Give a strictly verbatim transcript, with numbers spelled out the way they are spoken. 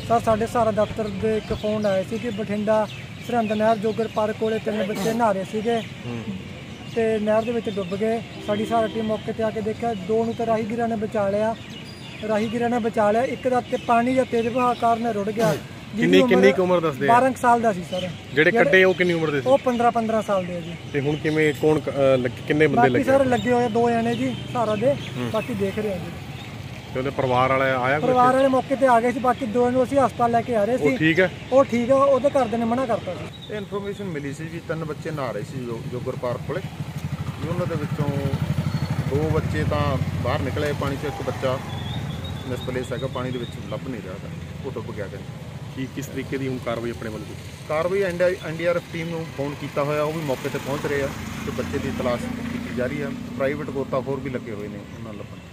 Sir ਸਾਡੇ ਸਹਾਰਾ ਦਫ਼ਤਰ ਦੇ ਇੱਕ ਫੋਨ ਆਇਆ ਸੀ ਕਿ ਬਠਿੰਡਾ ਸਰਹੰਦ ਨਹਿਰ ਜੋਗਰ ਪਾਰਕ ਕੋਲੇ ਤਿੰਨ ਬੱਚੇ ਨਹਾ ਰਹੇ ਸੀਗੇ ਤੇ ਨਹਿਰ ਦੇ ਵਿੱਚ ਡੁੱਬ ਗਏ। ਸਾਡੀ ਸਹਾਰਾ ਟੀਮ ਮੌਕੇ ਤੇ ਆ ਕੇ ਦੇਖਿਆ, ਦੋ ਨੂੰ ਤਾਂ ਰਾਹੀਗੀਰਾਂ ਨੇ ਬਚਾ ਲਿਆ ਰਾਹੀਗੀਰਾਂ ਨੇ ਬਚਾ ਲਿਆ ਇੱਕ ਦਾ ਤੇ ਪਾਣੀ ਦਾ ਤੇਜ਼ ਵਹਾਅ ਕਾਰਨ ਰੁੜ ਗਿਆ। ਕਿੰਨੀ ਕਿੰਨੀ ਉਮਰ ਦੱਸਦੇ ਆ? ਬਾਰਾਂ ਸਾਲ ਦਾ ਸੀ ਸਰ। ਜਿਹੜੇ ਕੱਢੇ ਉਹ ਕਿੰਨੀ ਉਮਰ ਦੇ ਸੀ? ਉਹ ਪੰਦਰਾਂ ਪੰਦਰਾਂ ਸਾਲ ਦੇ ਆ ਜੀ। ਤੇ ਹੁਣ ਕਿਵੇਂ ਕੌਣ ਕਿੰਨੇ ਬੰਦੇ ਲੱਗੇ? ਸਰ ਲੱਗੇ ਹੋਏ ਦੋ ਜਣੇ ਜੀ ਸਹਾਰਾ ਦੇ, ਬਾਕੀ ਦੇਖ ਰਹੇ ਆ ਜੀ। ਤੇ ਉਹਦੇ ਪਰਿਵਾਰ ਵਾਲੇ ਆਇਆ? ਪਰਿਵਾਰ ਵਾਲੇ ਮੌਕੇ ਤੇ ਆ ਗਏ ਸੀ, ਬਾਕੀ ਦੋ ਨੂੰ ਅਸੀਂ ਹਸਪਤਾਲ ਲੈ ਕੇ ਆ ਰਹੇ ਸੀ। ਉਹ ਠੀਕ ਹੈ? ਉਹ ਠੀਕ ਹੈ, ਉਹਦੇ ਘਰਦਿਆਂ ਨੇ ਮਨਾ ਕਰਤਾ ਸੀ। ਇਹ ਇਨਫੋਰਮੇਸ਼ਨ ਮਿਲੀ ਸੀ ਜੀ ਤਿੰਨ ਬੱਚੇ ਨਹਾ ਰਹੇ ਸੀ ਜੋਗਰ ਪਾਰਕ ਕੋਲੇ। ਉਹਨਾਂ ਦੇ ਵਿੱਚੋਂ ਦੋ ਬੱਚੇ ਤਾਂ ਬਾਹਰ ਨਿਕਲੇ ਪਾਣੀ 'ਚ, ਇੱਕ ਬੱਚਾ ਮਿਸਪਲੇਸ ਹੈਗਾ ਪਾਣੀ ਦੇ ਵਿੱਚ, ਲੱਭ ਨਹੀਂ ਰਿਹਾ, ਉਹ ਡੁੱਬ ਗਿਆ। ਕੀ ਕਿਸ ਤਰੀਕੇ ਦੀ ਹੁਣ ਕਾਰਵਾਈ ਆਪਣੇ ਵੱਲੋਂ? ਕਾਰਵਾਈ N D R F team ਨੂੰ ਫੋਨ ਕੀਤਾ ਹੋਇਆ, ਉਹ ਵੀ ਮੌਕੇ ਤੇ ਪਹੁੰਚ ਰਹੇ ਆ ਤੇ ਬੱਚੇ ਦੀ ਤਲਾਸ਼ ਕੀਤੀ ਜਾ ਰਹੀ ਆ। ਪ੍ਰਾਈਵੇਟ ਗੋਤਾਖੋਰ ਵੀ ਲੱਗੇ ਹੋਏ ਨੇ ਉਹਨਾਂ ਲੱਭਣ।